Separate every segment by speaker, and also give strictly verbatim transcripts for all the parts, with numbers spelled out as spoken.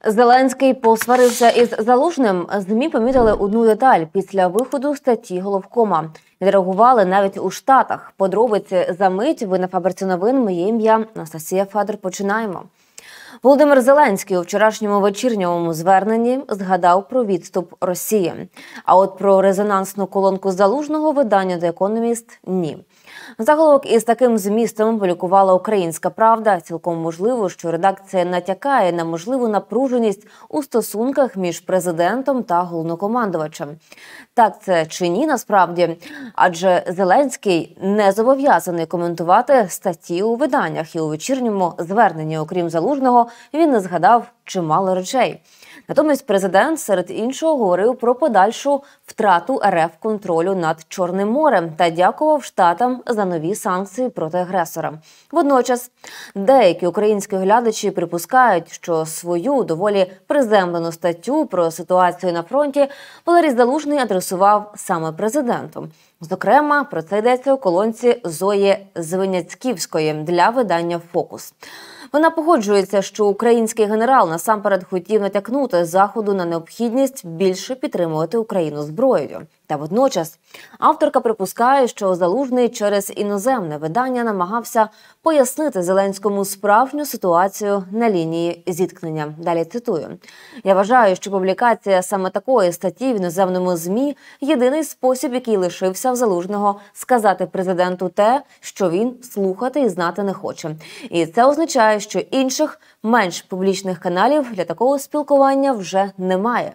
Speaker 1: Зеленський посварився із Залужним. ЗМІ помітили одну деталь після виходу статті Головкома. Відреагували навіть у Штатах. Подробиці за мить. Ви на Фабриці новин. Моє ім'я Анастасія Федор. Починаємо. Володимир Зеленський у вчорашньому вечірньому зверненні згадав про відступ Росії. А от про резонансну колонку Залужного видання «The Economist» – ні. Заголовок із таким змістом публікувала «Українська правда». Цілком можливо, що редакція натякає на можливу напруженість у стосунках між президентом та головнокомандувачем. Так це чи ні насправді? Адже Зеленський не зобов'язаний коментувати статті у виданнях. І у вечірньому зверненні, окрім Залужного, він не згадав чимало речей. Натомість президент, серед іншого, говорив про подальшу втрату РФ контролю над Чорним морем та дякував Штатам за нові санкції проти агресора. Водночас, деякі українські глядачі припускають, що свою доволі приземлену статтю про ситуацію на фронті Валерій Залужний адресував саме президенту. Зокрема, про це йдеться у колонці Зої Звиняцьківської для видання «Фокус». Вона погоджується, що український генерал насамперед хотів натякнути Заходу на необхідність більше підтримувати Україну зброєю. Та водночас авторка припускає, що Залужний через іноземне видання намагався пояснити Зеленському справжню ситуацію на лінії зіткнення. Далі цитую. «Я вважаю, що публікація саме такої статті в іноземному ЗМІ – єдиний спосіб, який лишився в Залужного сказати президенту те, що він слухати і знати не хоче. І це означає, що інших, менш публічних каналів для такого спілкування вже немає».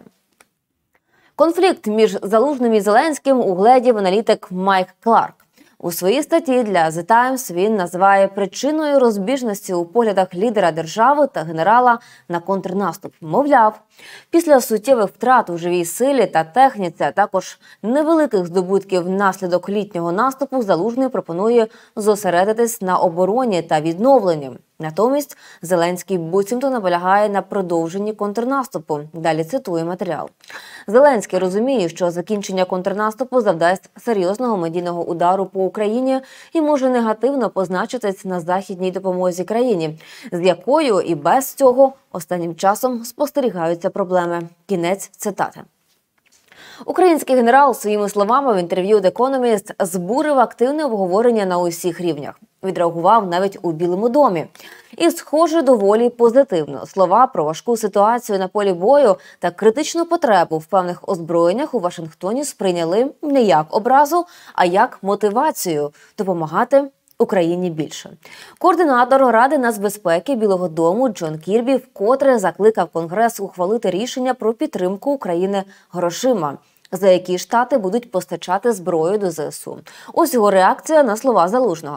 Speaker 1: Конфлікт між Залужним і Зеленським угледів аналітик Майк Кларк. У своїй статті для The Times він називає причиною розбіжності у поглядах лідера держави та генерала на контрнаступ. Мовляв, після суттєвих втрат у живій силі та техніці, а також невеликих здобутків внаслідок літнього наступу, Залужний пропонує зосередитись на обороні та відновленні. Натомість Зеленський буцімто наполягає на продовженні контрнаступу. Далі цитую матеріал. Зеленський розуміє, що закінчення контрнаступу завдасть серйозного медійного удару по Україні і може негативно позначитись на західній допомозі країні, з якою і без цього останнім часом спостерігаються проблеми. Кінець цитати. Український генерал своїми словами в інтерв'ю The Economist збурив активне обговорення на усіх рівнях. Відреагував навіть у Білому домі. І, схоже, доволі позитивно. Слова про важку ситуацію на полі бою та критичну потребу в певних озброєннях у Вашингтоні сприйняли не як образу, а як мотивацію допомагати Україні більше. Координатор Ради нацбезпеки Білого дому Джон Кірбі вкотре закликав Конгрес ухвалити рішення про підтримку України грошима, за які Штати будуть постачати зброю до ЗСУ. Ось його реакція на слова Залужного.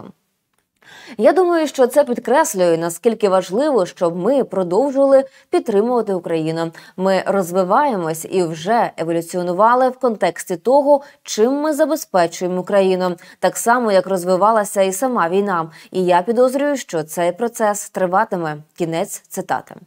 Speaker 1: «Я думаю, що це підкреслює, наскільки важливо, щоб ми продовжували підтримувати Україну. Ми розвиваємось і вже еволюціонували в контексті того, чим ми забезпечуємо Україну, так само, як розвивалася і сама війна. І я підозрюю, що цей процес триватиме». Кінець цитати.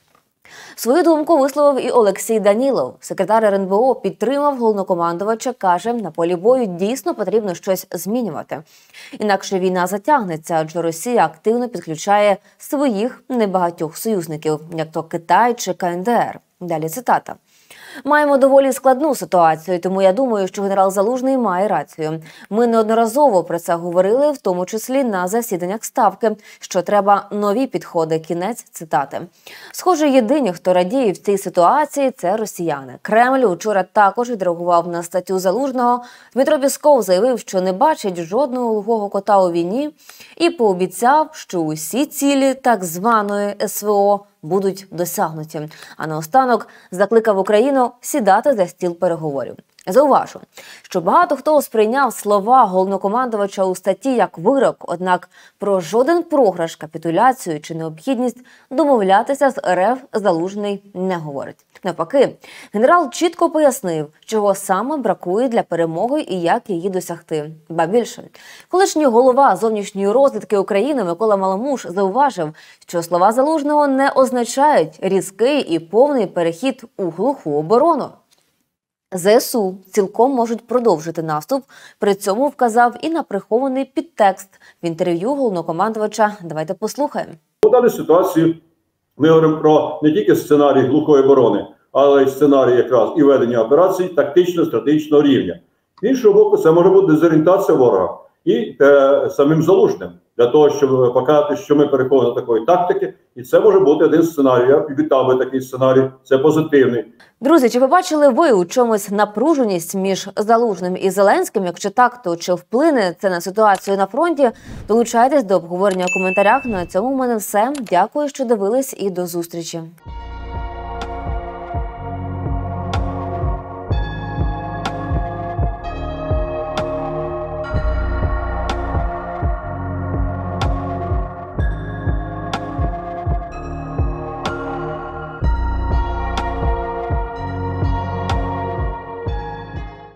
Speaker 1: Свою думку висловив і Олексій Данілов. Секретар ер ен бе о підтримав головнокомандувача, каже, на полі бою дійсно потрібно щось змінювати. Інакше війна затягнеться, адже Росія активно підключає своїх небагатьох союзників, як то Китай чи ка ен де ер. Далі цитата. «Маємо доволі складну ситуацію, тому я думаю, що генерал Залужний має рацію. Ми неодноразово про це говорили, в тому числі на засіданнях Ставки, що треба нові підходи». Кінець цитати. Схоже, єдині, хто радіє в цій ситуації – це росіяни. Кремль учора також відреагував на статтю Залужного. Дмитро Пісков заявив, що не бачить жодного глухого кота у війні і пообіцяв, що усі цілі так званої ес ве о будуть досягнуті. А наостанок закликав Україну сідати за стіл переговорів. Зауважу, що багато хто сприйняв слова головнокомандувача у статті як вирок, однак про жоден програш, капітуляцію чи необхідність домовлятися з ер еф Залужний не говорить. Навпаки, генерал чітко пояснив, чого саме бракує для перемоги і як її досягти. Ба більше, колишній голова зовнішньої розвідки України Микола Маламуш зауважив, що слова Залужного не означають різкий і повний перехід у глуху оборону. зе ес у цілком можуть продовжити наступ, при цьому вказав і на прихований підтекст в інтерв'ю головнокомандувача. Давайте послухаємо.
Speaker 2: У даній ситуації Ми говоримо про не тільки сценарій глухої оборони, але й сценарій якраз і ведення операцій тактично-стратегічного рівня. З іншого боку, це може бути дезорієнтація ворога і е, самим Залужним, для того, щоб показати, що ми переходимо до такої тактики, і це може бути один сценарій. Я вітав би такий сценарій, це позитивний.
Speaker 1: Друзі, чи побачили ви у чомусь напруженість між Залужним і Зеленським? Якщо так, то чи вплине це на ситуацію на фронті? Долучайтесь до обговорення у коментарях. На цьому в мене все. Дякую, що дивились, і до зустрічі.